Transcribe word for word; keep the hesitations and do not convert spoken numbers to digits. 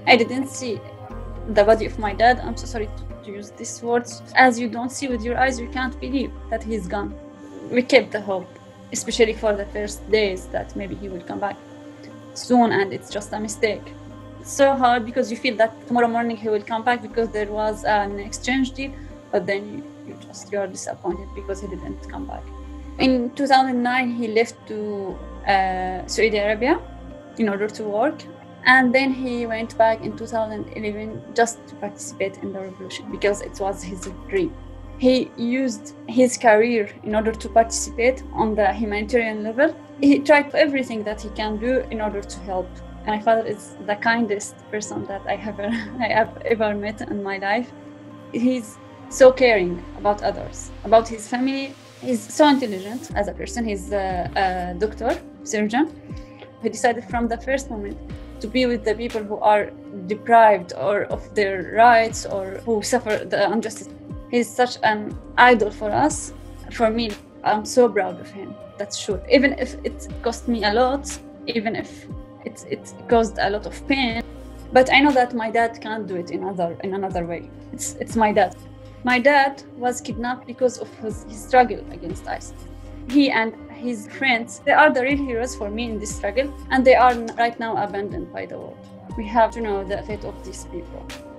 I didn't see the body of my dad. I'm so sorry to use these words. As you don't see with your eyes, you can't believe that he's gone. We kept the hope, especially for the first days, that maybe he will come back soon and it's just a mistake. It's so hard because you feel that tomorrow morning he will come back because there was an exchange deal, but then you, you just you are disappointed because he didn't come back. In two thousand nine, he left to uh, Saudi Arabia in order to work. And then he went back in two thousand eleven just to participate in the revolution because it was his dream. He used his career in order to participate on the humanitarian level. He tried everything that he can do in order to help. My father is the kindest person that I have, I have ever met in my life. He's so caring about others, about his family. He's so intelligent as a person. He's a, a doctor, surgeon. He decided from the first moment to be with the people who are deprived or of their rights or who suffer the injustice. He's such an idol for us. For me, I'm so proud of him. That's true. Even if it cost me a lot, even if it, it caused a lot of pain, but I know that my dad can't do it in other in another way. It's it's my dad. My dad was kidnapped because of his, his struggle against ISIS. He and his friends, they are the real heroes for me in this struggle, and they are right now abandoned by the world. We have to know the fate of these people.